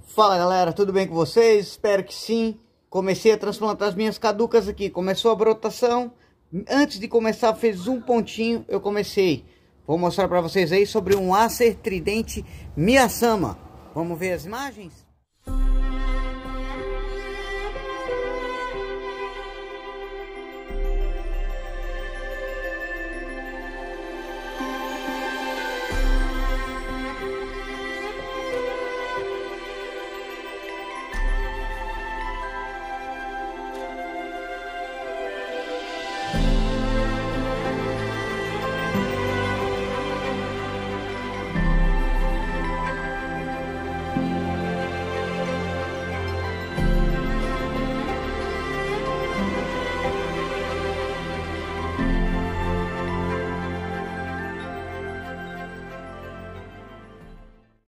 Fala galera, tudo bem com vocês? Espero que sim. Comecei a transplantar as minhas caducas aqui. Começou a brotação. Antes de começar fez um pontinho. Eu comecei. Vou mostrar para vocês aí sobre um Acer Tridente Miyasama. Vamos ver as imagens?